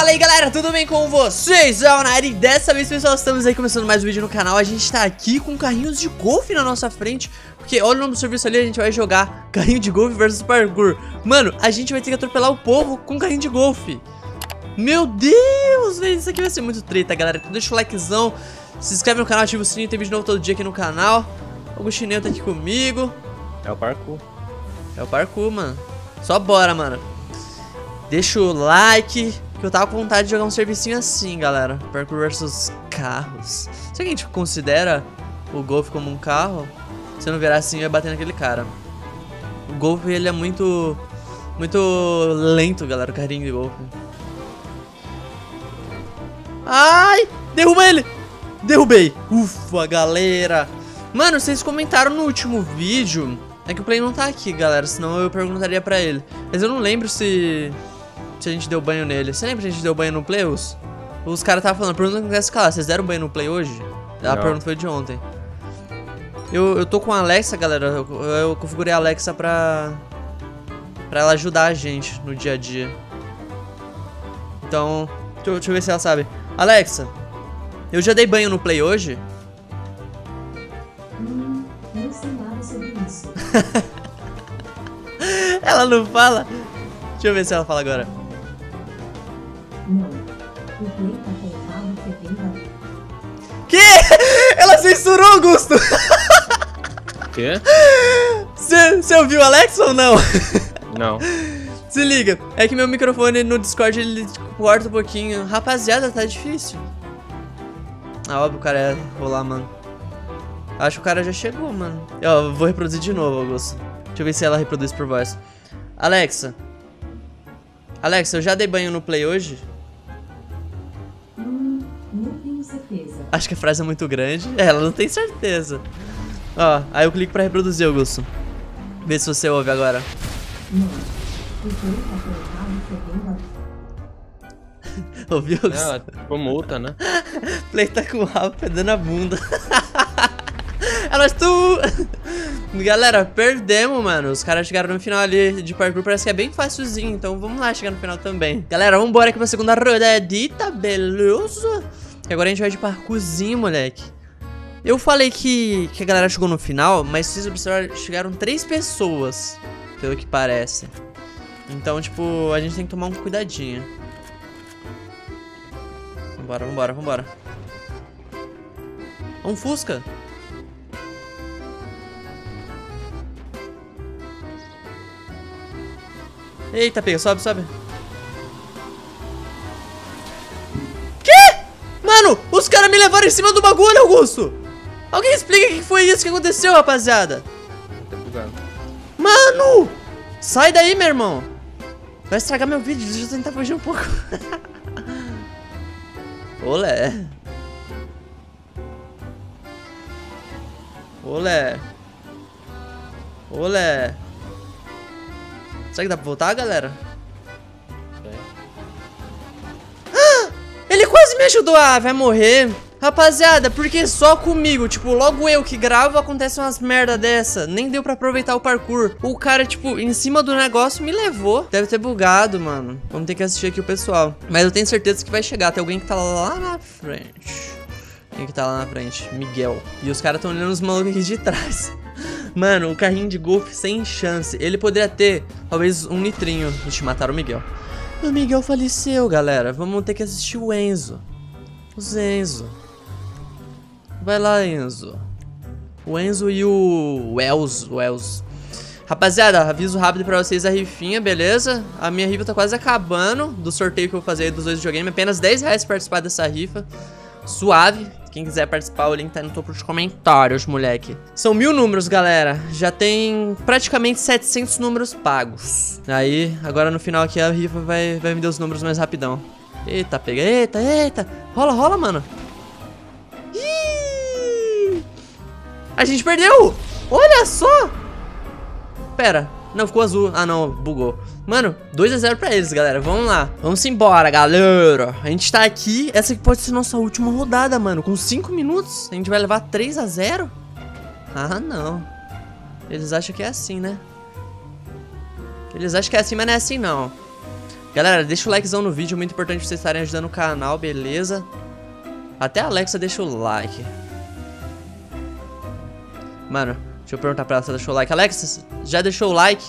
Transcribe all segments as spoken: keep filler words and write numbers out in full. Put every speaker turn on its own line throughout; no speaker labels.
Fala aí galera, tudo bem com vocês? É o Nair e dessa vez, pessoal, estamos aí começando mais um vídeo no canal. A gente tá aqui com carrinhos de golfe na nossa frente, porque olha o nome do serviço ali, a gente vai jogar carrinho de golfe versus parkour. Mano, a gente vai ter que atropelar o povo com carrinho de golfe. Meu Deus, velho, isso aqui vai ser muito treta, galera. Então deixa o likezão, se inscreve no canal, ativa o sininho, tem vídeo novo todo dia aqui no canal. O Agostinho tá aqui comigo.
É o parkour.
É o parkour, mano. Só bora, mano. Deixa o like, que eu tava com vontade de jogar um servicinho assim, galera. Parkour versus carros. Será que a gente considera o golfe como um carro? Se eu não virar assim, eu ia bater naquele cara. O golfe, ele é muito... Muito lento, galera, o carrinho de golfe. Ai! Derruba ele! Derrubei! Ufa, galera! Mano, vocês comentaram no último vídeo... É que o Play não tá aqui, galera, senão eu perguntaria pra ele. Mas eu não lembro se... Se a gente deu banho nele. Você lembra que a gente deu banho no Play? Os, os caras estavam falando, pergunta não quer escalar. Vocês deram banho no Play hoje? A
Não.
pergunta foi de ontem. Eu, eu tô com a Alexa, galera. Eu, eu configurei a Alexa pra... Pra ela ajudar a gente no dia a dia. Então, deixa, eu- deixa eu ver se ela sabe. Alexa, eu já dei banho no Play hoje?
Hum, não sei nada sobre isso.
Ela não fala? Deixa eu ver se ela fala agora.
Não. O Play tá colocado setenta.
Que? Ela censurou, Augusto!
Quê?
Você ouviu a Alexa ou não?
Não.
Se liga, é que meu microfone no Discord ele corta um pouquinho. Rapaziada, tá difícil. Ah, óbvio, o cara ia rolar, mano. Acho que o cara já chegou, mano. Eu vou reproduzir de novo, Augusto. Deixa eu ver se ela reproduz por voz. Alexa. Alexa, eu já dei banho no Play hoje?
Hum, não tenho certeza.
Acho que a frase é muito grande. É, ela não tem certeza. Ó, aí eu clico pra reproduzir, Augusto. Vê se você ouve agora.
Não. O Play tá colocado setenta.
Ouviu, Augusto?
É, tipo multa, né?
Play tá com o rabo perdendo a bunda. Elas tu... Galera, perdemos, mano. Os caras chegaram no final ali de parkour. Parece que é bem facilzinho. Então vamos lá chegar no final também. Galera, vamos embora aqui pra segunda rodadita, beleza? E agora a gente vai de parkourzinho, moleque. Eu falei que, que a galera chegou no final, mas se vocês observarem, chegaram três pessoas, pelo que parece. Então, tipo, a gente tem que tomar um cuidadinho. Vambora, vambora, vambora. Um Fusca. Eita, pega, sobe, sobe. Que? Mano, os caras me levaram em cima do bagulho, Augusto. Alguém explica o que foi isso que aconteceu, rapaziada.
Tá bugado.
Mano, sai daí, meu irmão. Vai estragar meu vídeo, deixa eu tentar fugir um pouco. Olé. Olé. Olé. Será que dá pra voltar, galera? Ah, ele quase me ajudou. Ah, vai morrer. Rapaziada, porque só comigo, tipo, logo eu que gravo, acontece umas merda dessa. Nem deu pra aproveitar o parkour. O cara, tipo, em cima do negócio me levou. Deve ter bugado, mano. Vamos ter que assistir aqui o pessoal. Mas eu tenho certeza que vai chegar. Tem alguém que tá lá na frente. Quem que tá lá na frente? Miguel. E os caras tão olhando os malucos aqui de trás. Mano, o carrinho de golfe sem chance. Ele poderia ter, talvez, um nitrinho. Ixi, mataram o Miguel. O Miguel faleceu, galera. Vamos ter que assistir o Enzo. O Enzo. Vai lá, Enzo. O Enzo e o Wells. Wells. Rapaziada, aviso rápido pra vocês a rifinha, beleza? A minha rifa tá quase acabando do sorteio que eu vou fazer aí dos dois videogames. Apenas dez reais pra participar dessa rifa. Suave. Quem quiser participar, o link tá no topo dos comentários, moleque. São mil números, galera. Já tem praticamente setecentos números pagos. Aí, agora no final aqui a rifa vai, vai me dar os números mais rapidão. Eita, pega. Eita, eita. Rola, rola, mano. Ih! A gente perdeu! Olha só! Pera. Não, ficou azul. Ah, não. Bugou. Mano, dois a zero pra eles, galera. Vamos lá. Vamos embora, galera. A gente tá aqui. Essa aqui pode ser nossa última rodada, mano. Com cinco minutos, a gente vai levar três a zero? Ah, não. Eles acham que é assim, né? Eles acham que é assim, mas não é assim, não. Galera, deixa o likezão no vídeo, muito importante pra vocês estarem ajudando o canal, beleza? Até a Alexa deixa o like. Mano, deixa eu perguntar pra ela se ela deixou o like. Alexa, já deixou o like?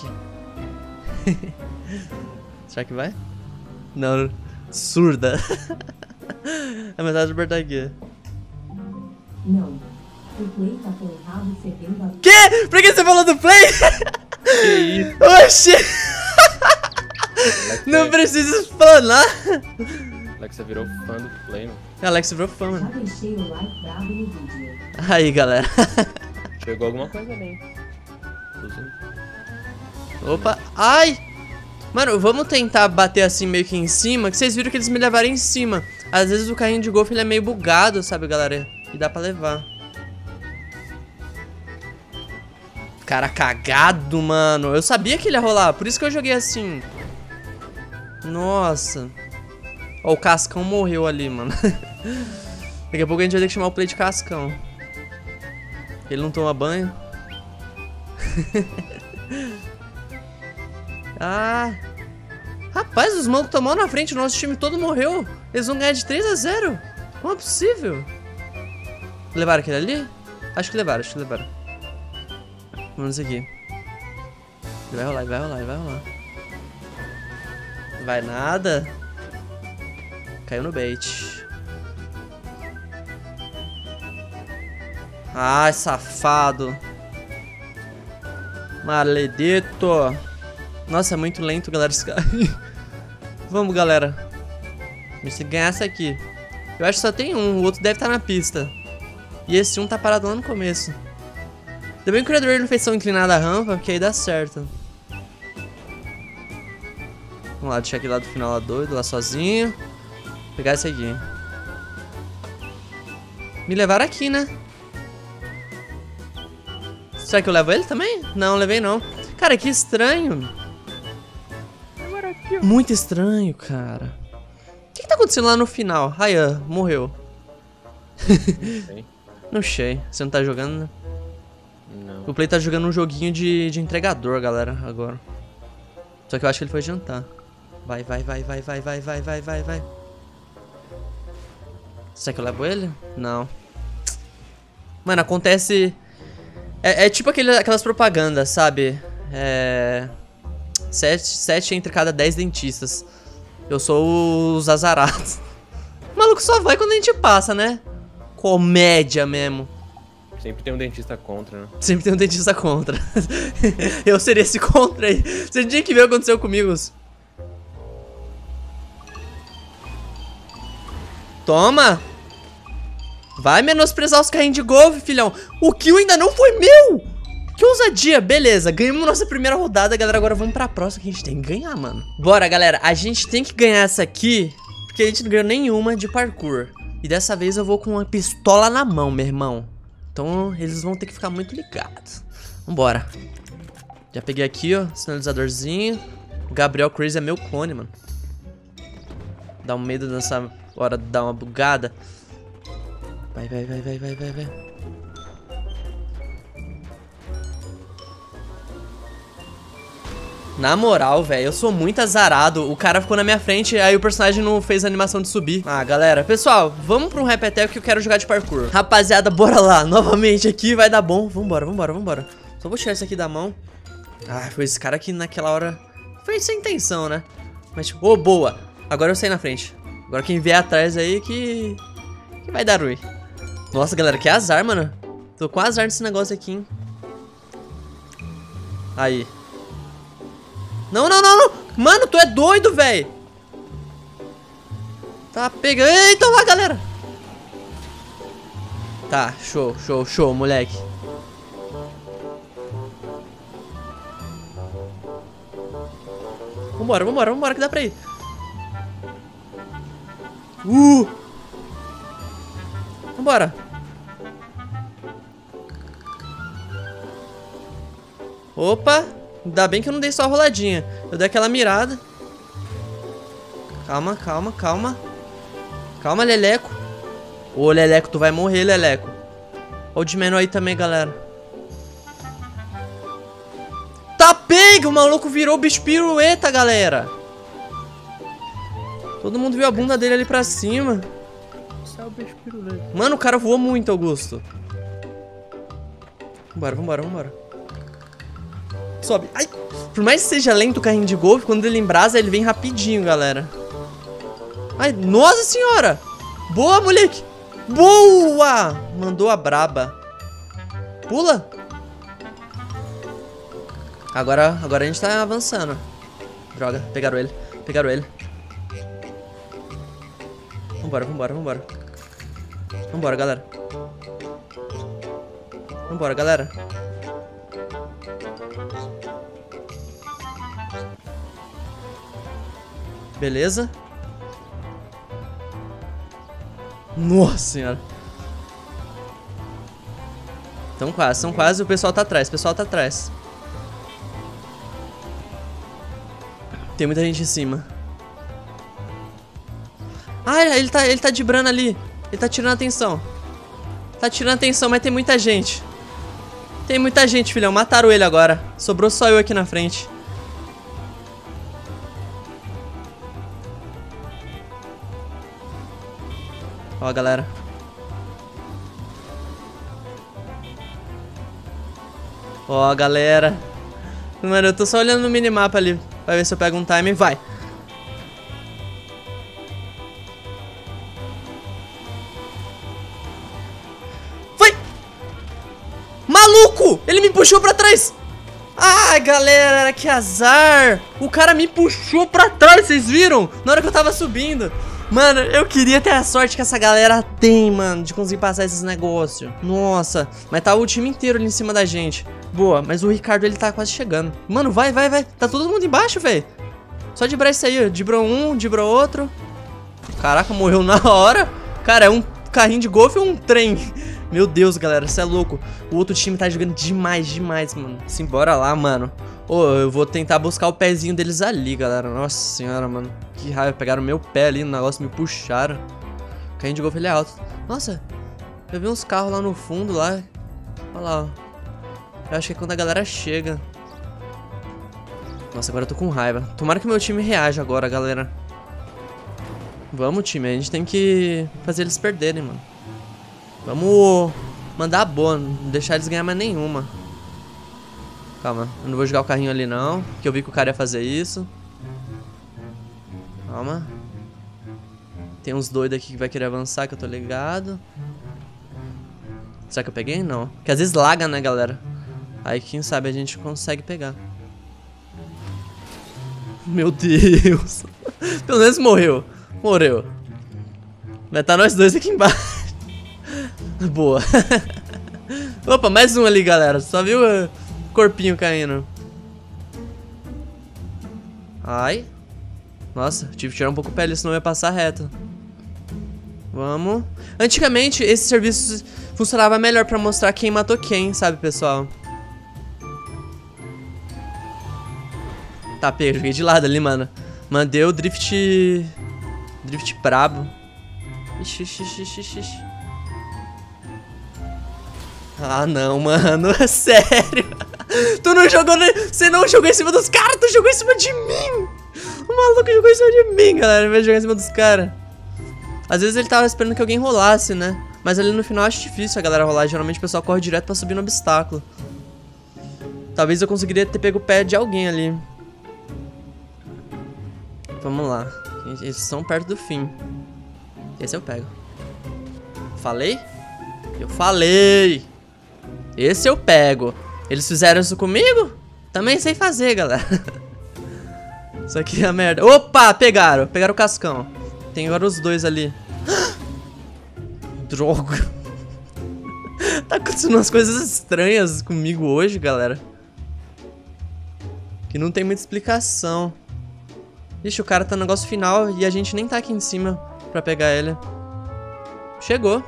Será que vai? Não, surda. É metade do Bertaguê.
Não. O play tá com errado cedendo a...
Que? Por que você falou do play?
Que isso?
Oxi!
Alexa,
Não precisa explanar.
Alexa virou fã do Play, mano.
Alexa virou fã,
Já
mano.
deixei o like brabo no vídeo.
Aí, galera.
Chegou alguma coisa ali. Inclusive.
Opa, ai! Mano, vamos tentar bater assim meio que em cima, que vocês viram que eles me levaram em cima. Às vezes o carrinho de golfe ele é meio bugado, sabe, galera? E dá pra levar. Cara cagado, mano. Eu sabia que ele ia rolar, por isso que eu joguei assim. Nossa. Ó, o Cascão morreu ali, mano. Daqui a pouco a gente vai ter que chamar o play de Cascão. Ele não toma banho. Ah. Rapaz, os malucos tomaram na frente, o nosso time todo morreu. Eles vão ganhar de três a zero. Como é possível? Levaram aquele ali? Acho que levaram, acho que levaram. Vamos aqui. Vai rolar, vai rolar, vai rolar. Vai nada. Caiu no bait. Ai, safado. Maledito. Nossa, é muito lento, galera, esse cara. Vamos, galera. A gente tem que ganhar essa aqui. Eu acho que só tem um, o outro deve estar na pista. E esse um tá parado lá no começo. Ainda bem que o criador não fez tão inclinada a rampa, porque aí dá certo. Vamos lá, deixar aquele lá do final lá doido, lá sozinho. Vou pegar esse aqui. Me levaram aqui, né? Será que eu levo ele também? Não, levei não. Cara, que estranho. Muito estranho, cara. O que, que tá acontecendo lá no final? Ryan, morreu.
Sei.
Não sei. Você não tá jogando, né?
Não.
O Play tá jogando um joguinho de, de entregador, galera, agora. Só que eu acho que ele foi jantar. Vai, vai, vai, vai, vai, vai, vai, vai, vai, vai. Será que eu levo ele? Não. Mano, acontece... É, é tipo aquele, aquelas propagandas, sabe? É... Sete, sete entre cada dez dentistas. Eu sou os azarados. O maluco só vai quando a gente passa, né? Comédia mesmo.
Sempre tem um dentista contra, né?
Sempre tem um dentista contra. Eu seria esse contra aí. Você tinha que ver o que aconteceu comigo. Toma! Vai menosprezar os carrinhos de golfe, filhão. O kill ainda não foi meu! Que ousadia, beleza, ganhamos nossa primeira rodada, galera, agora vamos pra próxima que a gente tem que ganhar, mano. Bora, galera, a gente tem que ganhar essa aqui, porque a gente não ganhou nenhuma de parkour. E dessa vez eu vou com uma pistola na mão, meu irmão. Então eles vão ter que ficar muito ligados. Vambora. Já peguei aqui, ó, sinalizadorzinho. O Gabriel Crazy é meu clone, mano. Dá um medo nessa hora de dar uma bugada. Vai, vai, vai, vai, vai, vai, vai. Na moral, velho, eu sou muito azarado. O cara ficou na minha frente, aí o personagem não fez a animação de subir. Ah, galera, pessoal, vamos pra um repeteco que eu quero jogar de parkour. Rapaziada, bora lá, novamente aqui, vai dar bom. Vambora, vambora, vambora. Só vou tirar isso aqui da mão. Ah, foi esse cara que naquela hora... Foi sem intenção, né? Mas tipo, ô, oh, boa. Agora eu saí na frente. Agora quem vier atrás aí que... Que vai dar ruim. Nossa, galera, que azar, mano. Tô com azar nesse negócio aqui, hein. Aí. Não, não, não, não. Mano, tu é doido, velho. Tá pegando. Eita lá, galera. Tá, show, show, show, moleque. Vambora, vambora, vambora que dá pra ir. Uh! Vambora. Opa. Ainda bem que eu não dei só a roladinha. Eu dei aquela mirada. Calma, calma, calma. Calma, Leleco. Ô, Leleco, tu vai morrer, Leleco. Ó o de menor aí também, galera. Tá pega! O maluco virou bicho pirueta, galera. Todo mundo viu a bunda dele ali pra cima. Mano, o cara voou muito, Augusto. Vambora, vambora, vambora. Sobe. Ai! Por mais que seja lento o carrinho de golfe, quando ele embrasa, ele vem rapidinho, galera. Ai, nossa senhora! Boa, moleque! Boa! Mandou a braba. Pula! Agora, agora a gente tá avançando. Droga, pegaram ele. Pegaram ele. Vambora, vambora, vambora. Vambora, galera. Vambora, galera. Beleza. Nossa senhora. Tão quase, tão quase. O pessoal tá atrás, o pessoal tá atrás. Tem muita gente em cima. Ah, ele tá, ele tá dibrando ali. Ele tá tirando atenção. Tá tirando atenção, mas tem muita gente. Tem muita gente, filhão. Mataram ele agora. Sobrou só eu aqui na frente. Ó, galera. Ó, galera. Mano, eu tô só olhando no minimapa ali. Vai ver se eu pego um time. Vai. Vai. Maluco! Ele me puxou pra trás. Ah, galera, que azar. O cara me puxou pra trás, vocês viram? Na hora que eu tava subindo. Mano, eu queria ter a sorte que essa galera tem, mano, de conseguir passar esses negócios. Nossa, mas tá o time inteiro ali em cima da gente. Boa, mas o Ricardo, ele tá quase chegando. Mano, vai, vai, vai. Tá todo mundo embaixo, velho. Só dibrar isso aí, ó. Dibrou um, dibrou outro. Caraca, morreu na hora. Cara, é um carrinho de golfe ou um trem? Meu Deus, galera, isso é louco. O outro time tá jogando demais, demais, mano. Simbora lá, mano. Ô, oh, eu vou tentar buscar o pezinho deles ali, galera. Nossa senhora, mano. Que raiva, pegaram meu pé ali no negócio, me puxaram. O carrinho de golfe, ele é alto. Nossa, eu vi uns carros lá no fundo, lá. Olha lá, ó. Eu acho que é quando a galera chega. Nossa, agora eu tô com raiva. Tomara que meu time reaja agora, galera. Vamos, time. A gente tem que fazer eles perderem, mano. Vamos mandar a boa. Não deixar eles ganhar mais nenhuma. Calma. Eu não vou jogar o carrinho ali, não. Porque eu vi que o cara ia fazer isso. Calma. Tem uns doidos aqui que vai querer avançar, que eu tô ligado. Será que eu peguei? Não. Porque às vezes laga, né, galera? Aí, quem sabe, a gente consegue pegar. Meu Deus. Pelo menos morreu. Morreu. Vai estar nós dois aqui embaixo. Boa. Opa, mais um ali, galera. Só viu o corpinho caindo. Ai. Nossa, tive que tirar um pouco o pé ali, senão eu ia passar reto. Vamos. Antigamente, esse serviço funcionava melhor pra mostrar quem matou quem, sabe, pessoal? Tá, pega, joguei de lado ali, mano. Mandei o drift... Drift brabo. Ixi, ixi, ixi, ixi, ixi. Ah, não, mano. É sério. Tu não jogou... Ne... Você não jogou em cima dos caras, tu jogou em cima de mim. O maluco jogou em cima de mim, galera, ao invés de jogar em cima dos caras. Às vezes ele tava esperando que alguém rolasse, né? Mas ali no final eu acho difícil a galera rolar. Geralmente o pessoal corre direto pra subir no obstáculo. Talvez eu conseguiria ter pego o pé de alguém ali. Vamos lá. Eles estão perto do fim. Esse eu pego. Falei? Eu falei! Esse eu pego. Eles fizeram isso comigo? Também sei fazer, galera. Isso aqui é a merda. Opa, pegaram. Pegaram o cascão. Tem agora os dois ali. Droga. Tá acontecendo umas coisas estranhas comigo hoje, galera. Que não tem muita explicação. Ixi, o cara tá no negócio final e a gente nem tá aqui em cima pra pegar ele. Chegou.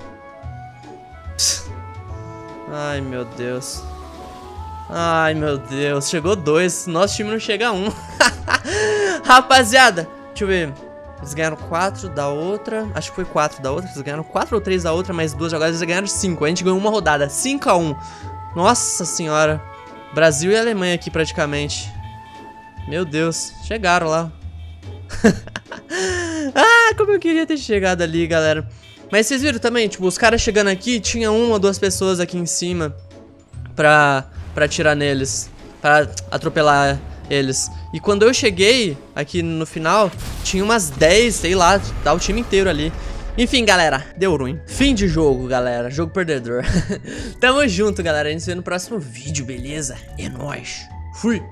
Ai, meu Deus. Ai, meu Deus. Chegou dois. Nosso time não chega a um. Rapaziada, deixa eu ver. Eles ganharam quatro da outra. Acho que foi quatro da outra. Eles ganharam quatro ou três da outra, mais duas jogadas. Eles ganharam cinco. A gente ganhou uma rodada. cinco a um. Nossa senhora. Brasil e Alemanha aqui praticamente. Meu Deus. Chegaram lá. Ah, como eu queria ter chegado ali, galera. Mas vocês viram também, tipo, os caras chegando aqui, tinha uma ou duas pessoas aqui em cima pra, pra atirar neles, pra atropelar eles. E quando eu cheguei aqui no final, tinha umas dez, sei lá, tá o time inteiro ali. Enfim, galera, deu ruim. Fim de jogo, galera, jogo perdedor. Tamo junto, galera, a gente se vê no próximo vídeo, beleza? É nóis. Fui.